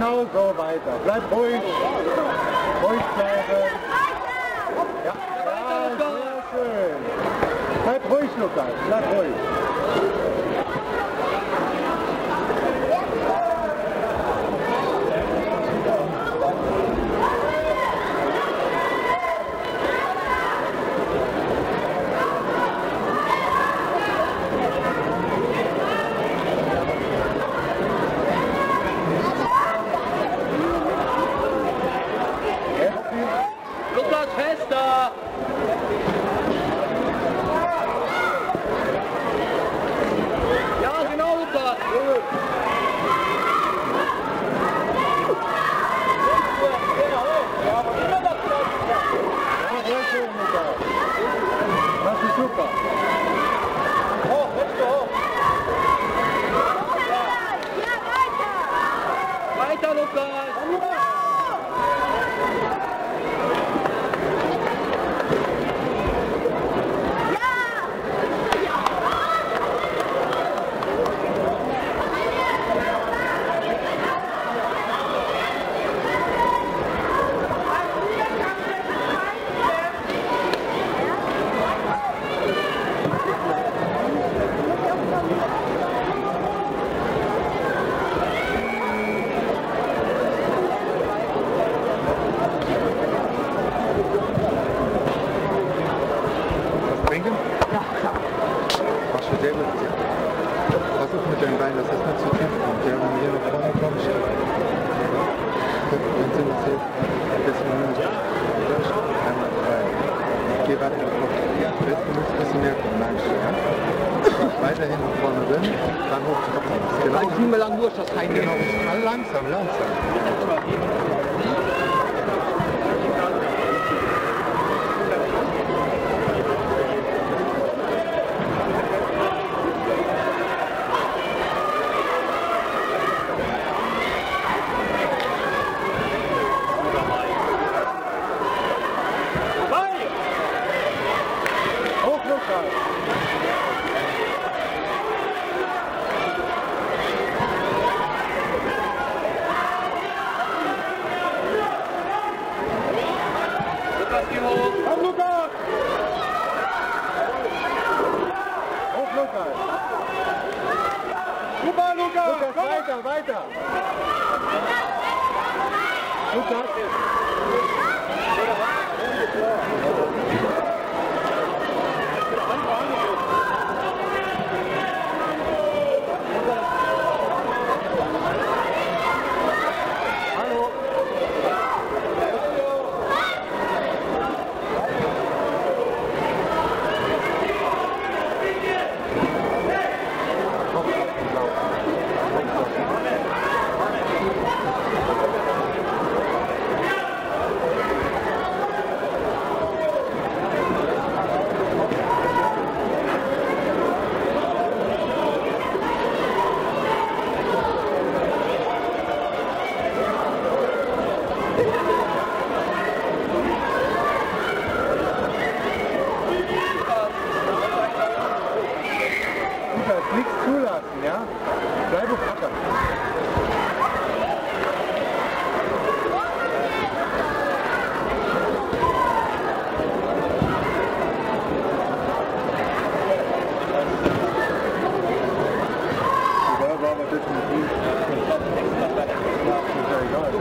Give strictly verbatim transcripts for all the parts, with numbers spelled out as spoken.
genau so weiter. Bleib ruhig. Ruhig bleiben. Ja, ja, sehr schön. Bleib ruhig, Lukas. Bleib ruhig. Lukas, fester! Ja, genau, Lukas! Ja, sehr schön, Lukas. Das ist super. Hoch, letzte hoch! Ja, weiter! Weiter, Lukas! Trinken? Ja. Machst du sehr gut. Versuch mit deinem Bein, dass das nicht zu tief kommt. Ja, wenn du hier nach vorne kommst, dann sind es jetzt ein bisschen mehr. Einmal frei. Geh weiter nach vorne. Jetzt muss ein bisschen mehr kommen, merkst du, ja? Weiterhin nach vorne drin, dann hoch zu kommen. Genau. Ich nehme lang durch, das kein Genau. Langsam, langsam. Hoch, Lukas! Lukas, geh hoch! Komm, Lukas! Hoch, Lukas! Super, Lukas! Lukas, weiter, weiter! Lukas! Hallo! Lukas, nichts zulassen, ja? Bleib auf Acker. Ja, war aber definitiv. Ist ja egal.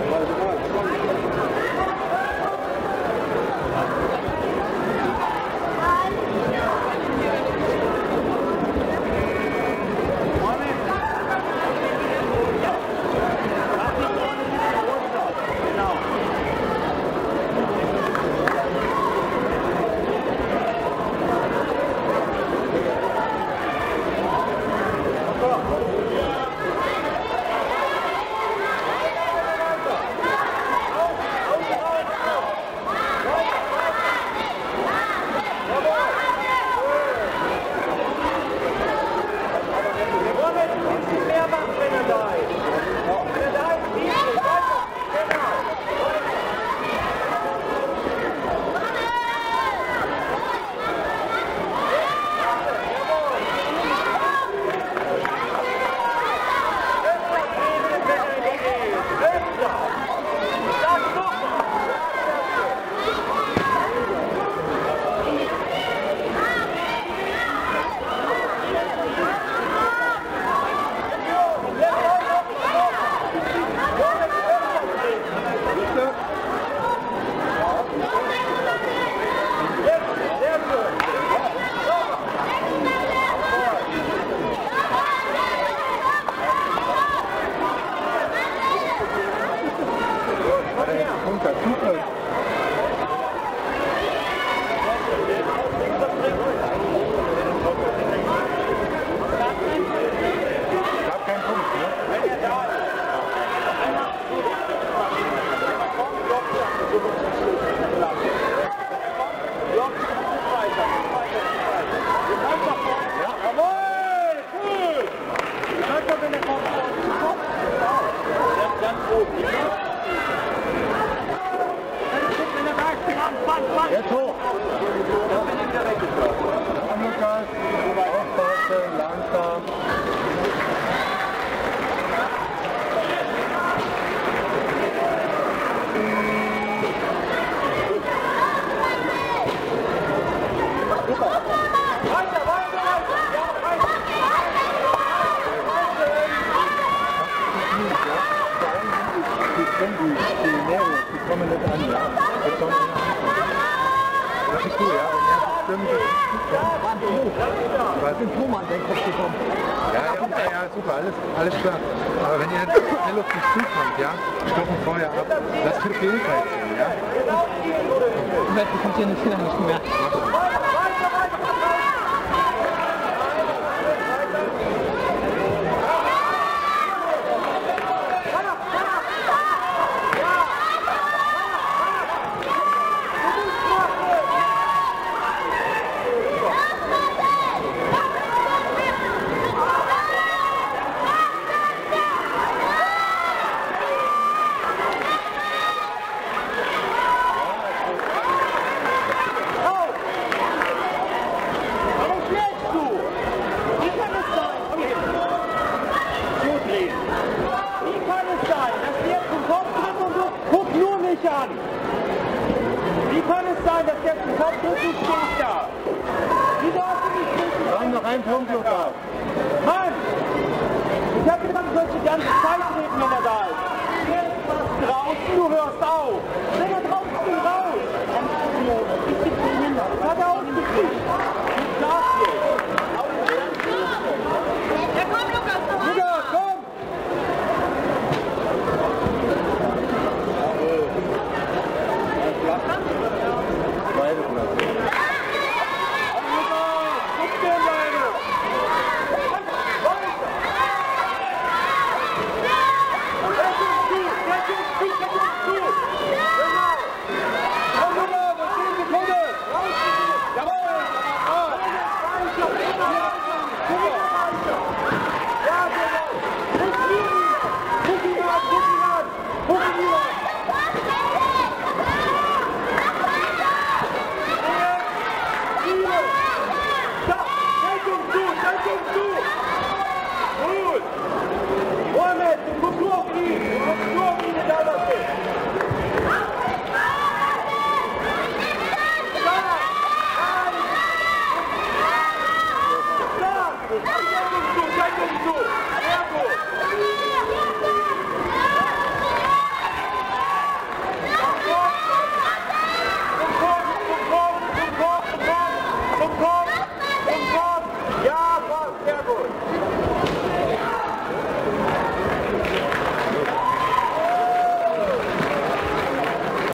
stimmt. Was? Den Turm an den Kopf gekommen. Ja, ja, ja, ja, super, alles, alles klar. Aber wenn ihr schnell auf mich zukommt, ja, stoppen vorher ab. Lasst den Fehlfall ziehen, ja? Du bekommst hier nicht mehr. An. Wie kann es sein, dass der zum Kopf tritt, du stehst da? Wieso hast du nicht stehen? Wir haben noch einen Punkt, Lukas. Mann! Ich habe gedacht, du sollst die ganze Zeit reden, wenn er da ist. Der ist fast draußen, du hörst auf. Wenn er draußen ist, raus. Ich bin behindert. Das hat er ausgekriegt. Ich darf jetzt. Ja, komm, Lukas, noch ein. Lukas, komm! Beide Klasse. Go!